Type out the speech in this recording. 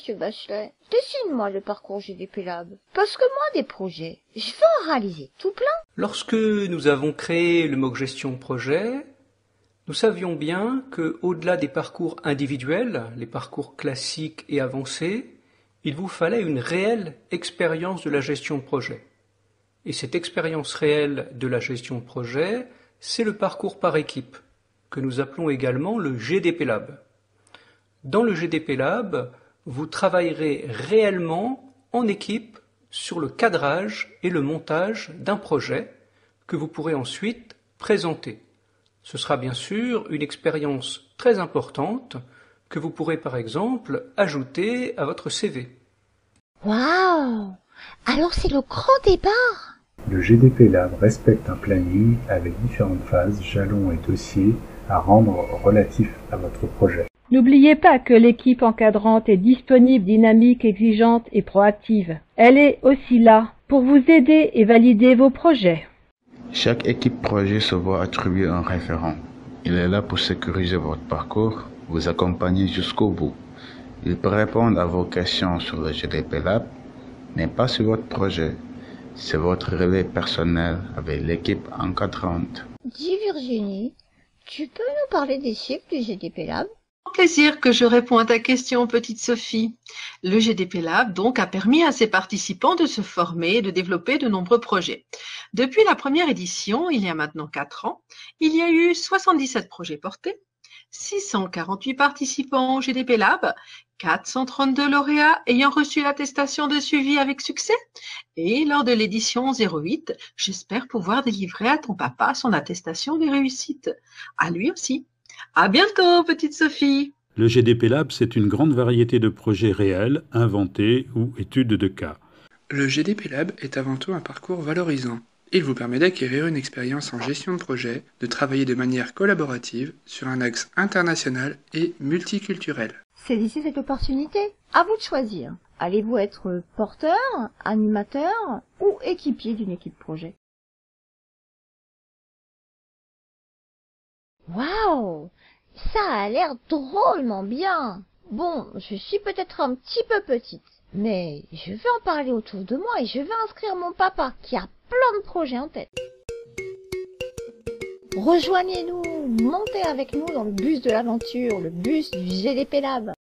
monsieur Bachelet. Dessine-moi le parcours GDP Lab. Parce que moi, des projets, je veux en réaliser tout plein. Lorsque nous avons créé le MOOC Gestion de projet, nous savions bien que, au-delà des parcours individuels, les parcours classiques et avancés, il vous fallait une réelle expérience de la gestion de projet. Et cette expérience réelle de la gestion de projet, c'est le parcours par équipe, que nous appelons également le GDP Lab. Dans le GDP Lab, vous travaillerez réellement en équipe sur le cadrage et le montage d'un projet que vous pourrez ensuite présenter. Ce sera bien sûr une expérience très importante que vous pourrez par exemple ajouter à votre CV. Waouh! Alors c'est le grand départ! Le GDP Lab respecte un planning avec différentes phases, jalons et dossiers à rendre relatifs à votre projet. N'oubliez pas que l'équipe encadrante est disponible, dynamique, exigeante et proactive. Elle est aussi là pour vous aider et valider vos projets. Chaque équipe projet se voit attribuer un référent. Il est là pour sécuriser votre parcours, vous accompagner jusqu'au bout. Il peut répondre à vos questions sur le GDP Lab, mais pas sur votre projet. C'est votre relais personnel avec l'équipe encadrante. Dis Virginie, tu peux nous parler des chiffres du GDP Lab? Plaisir que je réponds à ta question, petite Sophie. Le GDP Lab, donc, a permis à ses participants de se former et de développer de nombreux projets. Depuis la première édition, il y a maintenant 4 ans, il y a eu 77 projets portés, 648 participants au GDP Lab, 432 lauréats ayant reçu l'attestation de suivi avec succès. Et lors de l'édition 08, j'espère pouvoir délivrer à ton papa son attestation de réussite. À lui aussi. À bientôt, petite Sophie. Le GDP Lab, c'est une grande variété de projets réels, inventés ou études de cas. Le GDP Lab est avant tout un parcours valorisant. Il vous permet d'acquérir une expérience en gestion de projet, de travailler de manière collaborative sur un axe international et multiculturel. Saisissez cette opportunité. À vous de choisir. Allez-vous être porteur, animateur ou équipier d'une équipe projet? Waouh! Ça a l'air drôlement bien. Bon, je suis peut-être un petit peu petite, mais je vais en parler autour de moi et je vais inscrire mon papa qui a plein de projets en tête. Rejoignez-nous, montez avec nous dans le bus de l'aventure, le bus du GDP Lab.